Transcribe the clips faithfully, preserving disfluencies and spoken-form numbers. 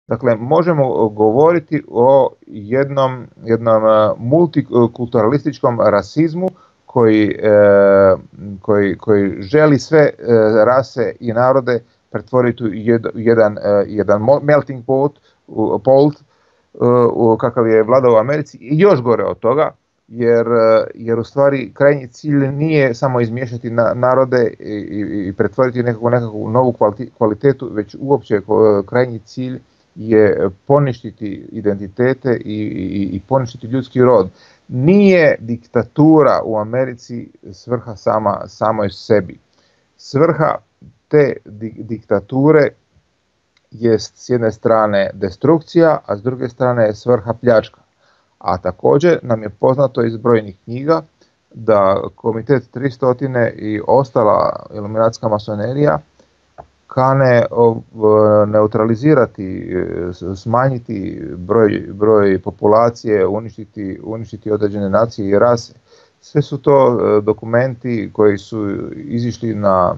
Dakle, možemo govoriti o jednom, jednom multikulturalističkom rasizmu koji, koji, koji želi sve rase i narode pretvoriti u jedan, jedan melting pot, pot kakav je vladao u Americi, i još gore od toga, jer, jer u stvari krajnji cilj nije samo izmiješati na, narode i, i, i pretvoriti nekakvu, nekakvu novu kvalitetu, već uopće krajnji cilj je poništiti identitete i, i, i poništiti ljudski rod. Nije diktatura u Americi svrha sama, samoj sebi. Svrha te di, diktature jest s jedne strane destrukcija, a s druge strane je svrha pljačka. A također nam je poznato iz brojnih knjiga da Komitet tristo i ostala iluminacijska masonerija kane neutralizirati, smanjiti broj, broj populacije, uništiti, uništiti određene nacije i rase. Sve su to dokumenti koji su izišli na,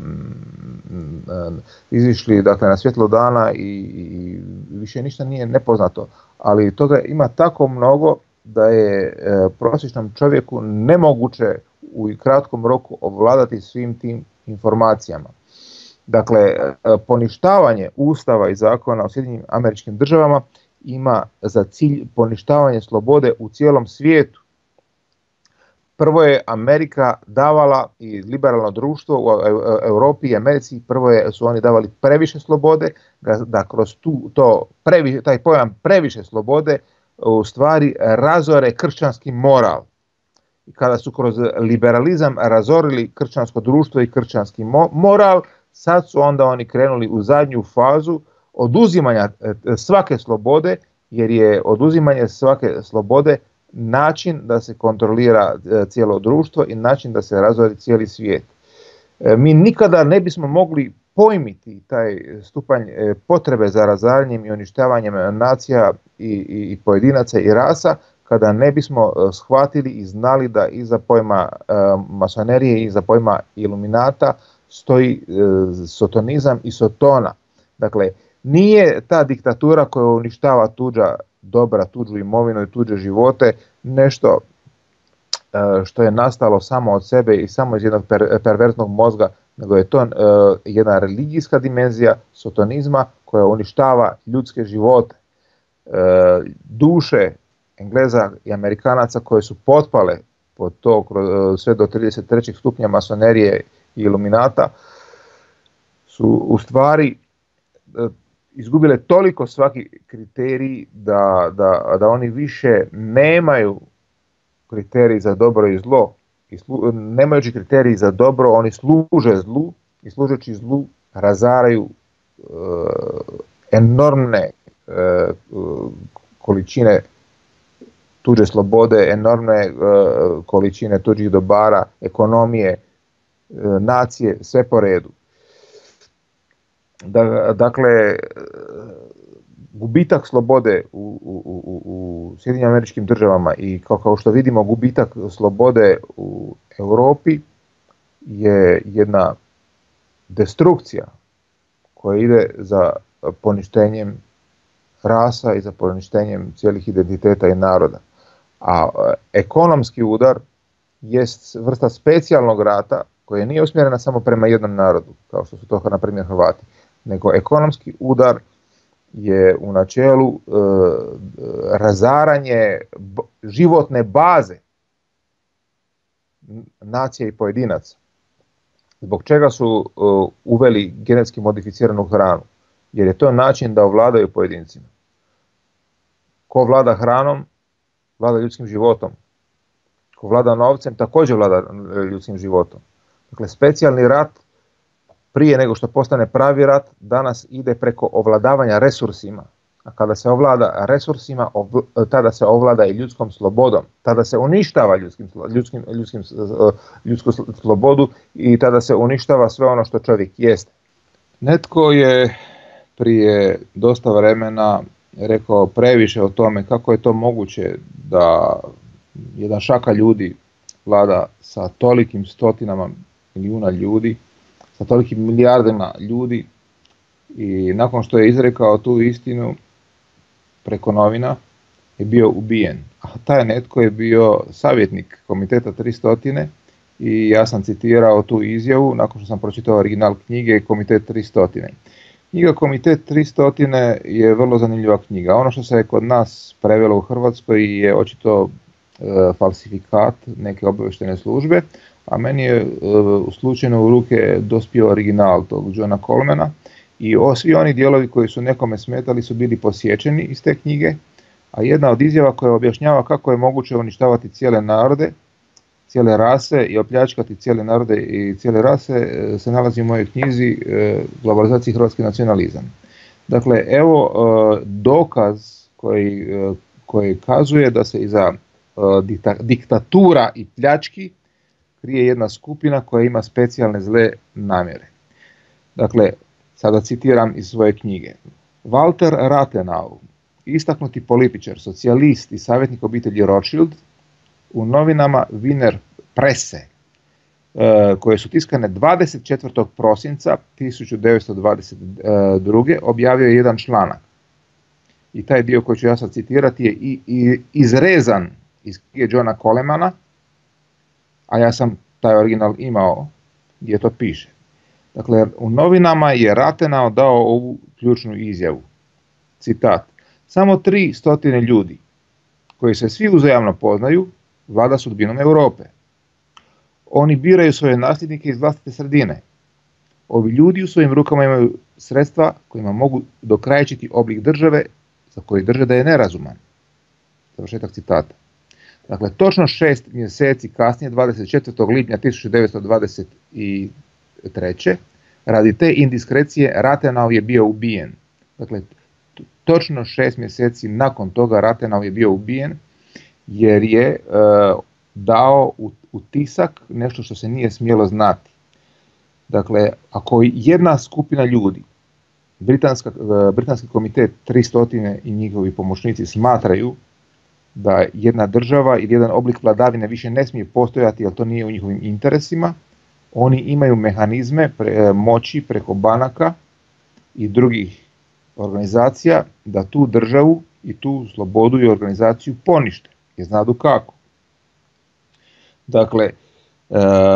izišli dakle na svjetlo dana i, i više ništa nije nepoznato. Ali toga ima tako mnogo da je prosječnom čovjeku nemoguće u kratkom roku ovladati svim tim informacijama. Dakle, poništavanje Ustava i zakona u Sjedinjenim Američkim Državama ima za cilj poništavanje slobode u cijelom svijetu. Prvo je Amerika davala i liberalno društvo u Europi i Americi, prvo je, su oni davali previše slobode, da kroz tu, to previše, taj pojam previše slobode u stvari razore kršćanski moral. I kada su kroz liberalizam razorili kršćansko društvo i kršćanski moral, sad su onda oni krenuli u zadnju fazu oduzimanja svake slobode, jer je oduzimanje svake slobode način da se kontrolira cijelo društvo i način da se razori cijeli svijet. Mi nikada ne bismo mogli pojmiti taj stupanj potrebe za razaranjem i uništavanjem nacija i, i, i pojedinaca i rasa kada ne bismo shvatili i znali da iza pojma masonerije i iza pojma iluminata stoji sotonizam i sotona. Dakle, nije ta diktatura koja uništava tuđa dobra, tuđu imovinu i tuđe živote nešto što je nastalo samo od sebe i samo iz jednog per, perverznog mozga, nego je to jedna religijska dimenzija sotonizma koja uništava ljudske živote. Duše Engleza i Amerikanaca koje su potpale pod to sve do trideset trećeg stupnja masonerije i iluminata su u stvari izgubile toliko svaki kriterij da, da, da oni više nemaju kriterij za dobro i zlo. I slu, nemajući kriterij za dobro, oni služe zlu i služeći zlu razaraju e, enormne e, količine tuđe slobode, enormne e, količine tuđih dobara, ekonomije, e, nacije, sve po redu. Da, dakle, gubitak slobode u, u, u, u Sjedinjenim Američkim Državama i kao, kao što vidimo gubitak slobode u Europi je jedna destrukcija koja ide za poništenjem rasa i za poništenjem cijelih identiteta i naroda. A ekonomski udar jest vrsta specijalnog rata koja nije usmjerena samo prema jednom narodu, kao što su to na primjer Hrvati, nego ekonomski udar je u načelu e, razaranje životne baze nacije i pojedinaca. Zbog čega su e, uveli genetski modificiranu hranu? Jer je to način da ovladaju pojedincima. Ko vlada hranom, vlada ljudskim životom. Ko vlada novcem, također vlada ljudskim životom. Dakle, specijalni rat prije nego što postane pravi rat, danas ide preko ovladavanja resursima. A kada se ovlada resursima, ovl, tada se ovlada i ljudskom slobodom. Tada se uništava ljudskim, ljudskim, ljudskim, ljudsku slobodu i tada se uništava sve ono što čovjek jeste. Netko je prije dosta vremena rekao previše o tome kako je to moguće da jedan šaka ljudi vlada sa tolikim stotinama milijuna ljudi, sa tolikim milijardima ljudi, i nakon što je izrekao tu istinu preko novina je bio ubijen. A taj netko je bio savjetnik Komiteta tristo i ja sam citirao tu izjavu nakon što sam pročitao original knjige Komitet tristo. Knjiga Komitet tristo je vrlo zanimljiva knjiga. Ono što se je kod nas prevelo u Hrvatskoj je očito e, falsifikat neke obavještajne službe, a meni je e, slučajno u ruke dospio original tog Johna Colemana i o, svi oni dijelovi koji su nekome smetali su bili posječeni iz te knjige, a jedna od izjava koja objašnjava kako je moguće uništavati cijele narode, cijele rase i opljačkati cijele narode i cijele rase se nalazi u mojoj knjizi Globalizacija i hrvatski nacionalizam. Dakle, evo dokaz koji, koji kazuje da se iza diktatura i pljački krije jedna skupina koja ima specijalne zle namjere. Dakle, sada citiram iz svoje knjige. Walter Rathenau, istaknuti političar, socijalist i savjetnik obitelji Rothschild, u novinama Wiener Presse, koje su tiskane dvadeset četvrtog prosinca tisuću devetsto dvadeset druge. objavio je jedan članak. I taj dio koji ću ja sad citirati je i, i izrezan iz knjige Johna Colemana, a ja sam taj original imao gdje to piše. Dakle, u novinama je Rathenau dao ovu ključnu izjavu. Citat. Samo tri stotine ljudi koji se svi uzajamno poznaju vlada sudbinom Europe. Oni biraju svoje nasljednike iz vlastite sredine. Ovi ljudi u svojim rukama imaju sredstva kojima mogu dokrajčiti oblik države za koji drže da je nerazuman. Završetak citata. Dakle, točno šest mjeseci kasnije, dvadeset četvrtog lipnja tisuću devetsto dvadeset treće. radi te indiskrecije Rathenau je bio ubijen. Dakle, točno šest mjeseci nakon toga Rathenau je bio ubijen jer je e, dao u, u tisak nešto što se nije smjelo znati. Dakle, ako jedna skupina ljudi, Britanska, e, Britanski komitet tristo i njihovi pomoćnici smatraju da jedna država ili jedan oblik vladavine više ne smije postojati jer to nije u njihovim interesima, oni imaju mehanizme pre, moći preko banaka i drugih organizacija da tu državu i tu slobodu i organizaciju ponište, jer znadu kako. Dakle, e,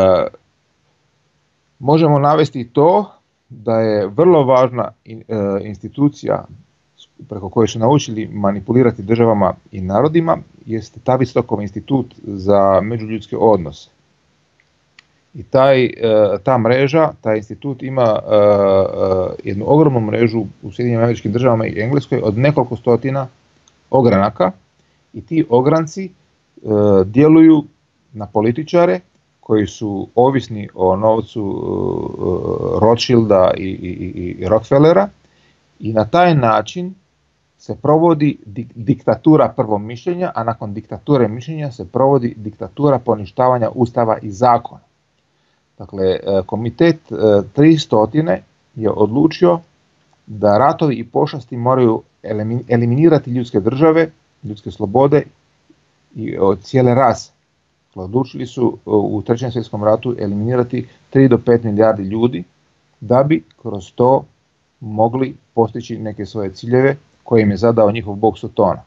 možemo navesti to da je vrlo važna e, institucija preko koje su naučili manipulirati državama i narodima, jeste Tavistockov institut za međuljudske odnose. I taj, ta mreža, taj institut ima jednu ogromnu mrežu u Sjedinjenim Američkim Državama i Engleskoj od nekoliko stotina ogranaka i ti ogranci djeluju na političare koji su ovisni o novcu Rothschilda i, i, i Rockefellera i na taj način se provodi diktatura prvo mišljenja, a nakon diktature mišljenja se provodi diktatura poništavanja ustava i zakona. Dakle, komitet tristo je odlučio da ratovi i pošasti moraju eliminirati ljudske države, ljudske slobode i od cijele rase. Odlučili su u trećem svjetskom ratu eliminirati tri do pet milijardi ljudi da bi kroz to mogli postići neke svoje ciljeve koje im je zadao njihov bog Sotona.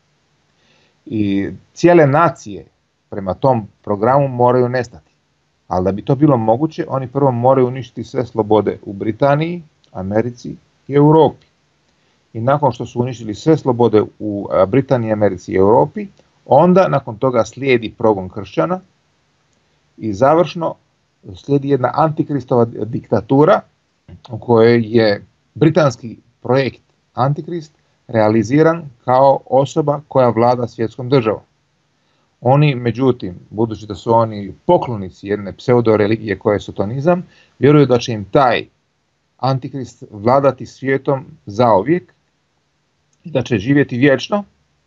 I cijele nacije prema tom programu moraju nestati. Ali da bi to bilo moguće, oni prvo moraju uništiti sve slobode u Britaniji, Americi i Europi. I nakon što su uništili sve slobode u Britaniji, Americi i Europi, onda nakon toga slijedi progon kršćana i završno slijedi jedna antikristova diktatura u kojoj je britanski projekt Antikrist realiziran kao osoba koja vlada svjetskom državom. Oni, međutim, budući da su oni poklonici jedne pseudo-religije koja je sotonizam, vjeruju da će im taj Antikrist vladati svijetom zauvijek i da će živjeti vječno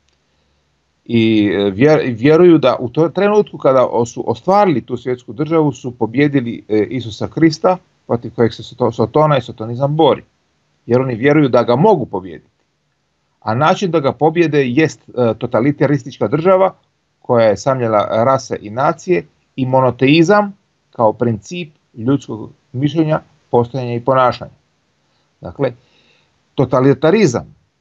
i vjeruju da u tom trenutku kada su ostvarili tu svjetsku državu su pobjedili Isusa Krista protiv kojeg se Sotona i sotonizam bori. Jer oni vjeruju da ga mogu pobijediti. A način da ga pobjede jest totalitaristička država koja je samljela rase i nacije i monoteizam kao princip ljudskog mišljenja, postojanja i ponašanja. Dakle, totalitarizam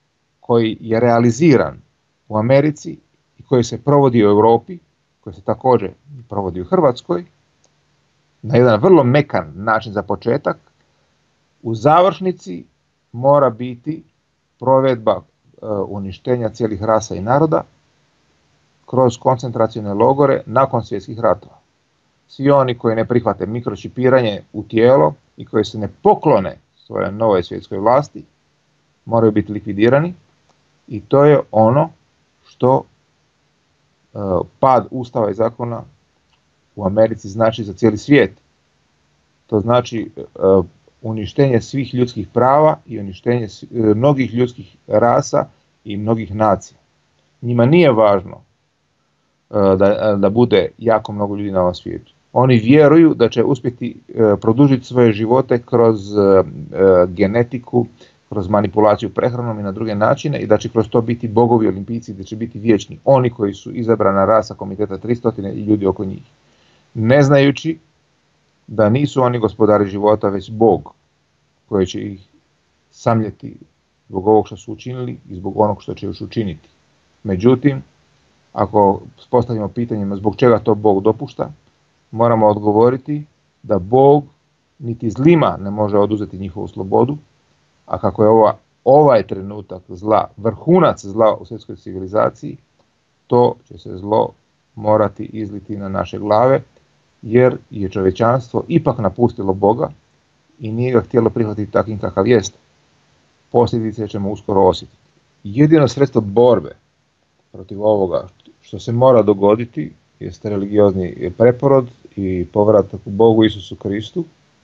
koji je realiziran u Americi i koji se provodi u Europi, koji se također provodi u Hrvatskoj, na jedan vrlo mekan način za početak, u završnici mora biti provedba e, uništenja cijelih rasa i naroda kroz koncentracione logore nakon svjetskih ratova. Svi oni koji ne prihvate mikročipiranje u tijelo i koji se ne poklone svojoj novoj svjetskoj vlasti moraju biti likvidirani i to je ono što e, pad Ustava i zakona u Americi znači za cijeli svijet. To znači e, uništenje svih ljudskih prava i uništenje e, mnogih ljudskih rasa i mnogih nacija. Njima nije važno e, da, da bude jako mnogo ljudi na ovom svijetu. Oni vjeruju da će uspjeti e, produžiti svoje živote kroz e, genetiku, kroz manipulaciju prehranom i na druge načine i da će kroz to biti bogovi olimpijci, da će biti vječni. Oni koji su izabrana rasa komiteta tristo i ljudi oko njih. Ne znajući da nisu oni gospodari života, već Bog koji će ih samljeti zbog ovog što su učinili i zbog onog što će još učiniti. Međutim, ako postavimo pitanjima zbog čega to Bog dopušta, moramo odgovoriti da Bog niti zlima ne može oduzeti njihovu slobodu, a kako je ova, ovaj trenutak zla, vrhunac zla u svjetskoj civilizaciji, to će se zlo morati izliti na naše glave, jer je čovječanstvo ipak napustilo Boga i nije ga htjelo prihvatiti takvim kakav jest. Posljedice ćemo uskoro osjetiti. Jedino sredstvo borbe protiv ovoga što se mora dogoditi jest religiozni preporod i povratak u Bogu Isusu Kristu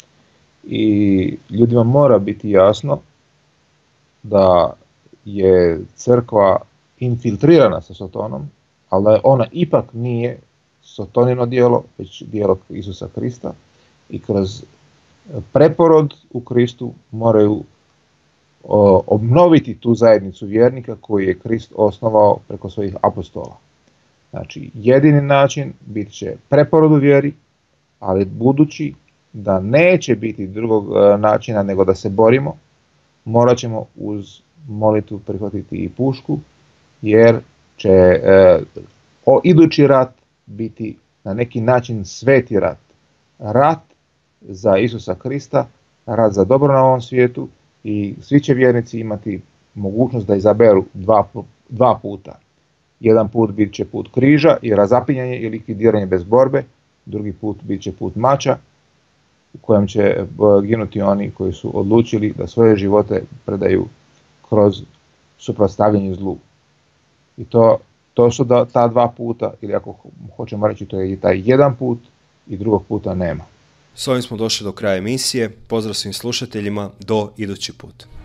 i ljudima mora biti jasno da je crkva infiltrirana sa Sotonom, ali da ona ipak nije Sotonino djelo, već djelo Isusa Krista i kroz preporod u Kristu moraju o, obnoviti tu zajednicu vjernika koju je Krist osnovao preko svojih apostola. Znači, jedini način bit će preporod u vjeri, ali budući da neće biti drugog načina nego da se borimo, morat ćemo uz molitvu prihvatiti i pušku, jer će e, o, idući rat biti na neki način sveti rat. Rat za Isusa Krista, rat za dobro na ovom svijetu i svi će vjernici imati mogućnost da izaberu dva, dva puta. Jedan put bit će put križa i razapinjanje i likvidiranje bez borbe, drugi put bit će put mača u kojem će ginuti oni koji su odlučili da svoje živote predaju kroz suprotstavljanje zlu. I to, to su da, ta dva puta, ili ako hoćemo reći to je taj jedan put i drugog puta nema. S ovim smo došli do kraja emisije. Pozdrav svim slušateljima, do idući put.